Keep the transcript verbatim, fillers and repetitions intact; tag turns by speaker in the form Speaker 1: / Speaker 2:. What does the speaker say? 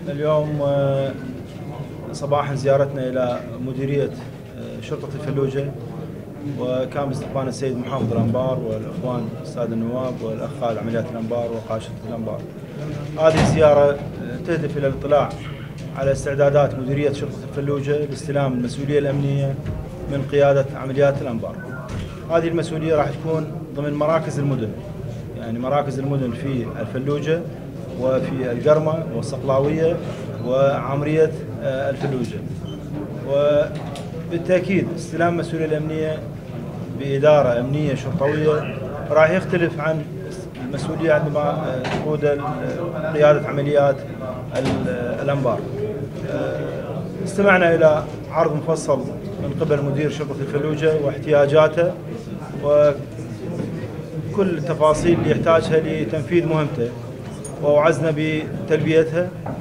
Speaker 1: اليوم صباحا زيارتنا إلى مديرية شرطة الفلوجة، وكان باستقبالنا السيد محافظ الأنبار والإخوان السادة النواب والأخ خالد عمليات الأنبار وقائد شرطة الأنبار. هذه الزيارة تهدف إلى الاطلاع على استعدادات مديرية شرطة الفلوجة لاستلام المسؤولية الأمنية من قيادة عمليات الأنبار. هذه المسؤولية راح تكون ضمن مراكز المدن، يعني مراكز المدن في الفلوجة وفي القرمة والصقلاوية وعمرية الفلوجة. وبالتأكيد استلام المسؤولية الأمنية بإدارة أمنية شرطوية راح يختلف عن المسؤولية عندما تقود قيادة عمليات الأنبار. استمعنا إلى عرض مفصل من قبل مدير شرطة الفلوجة واحتياجاته وكل التفاصيل اللي يحتاجها لتنفيذ مهمته، ووعزنا بتلبيتها.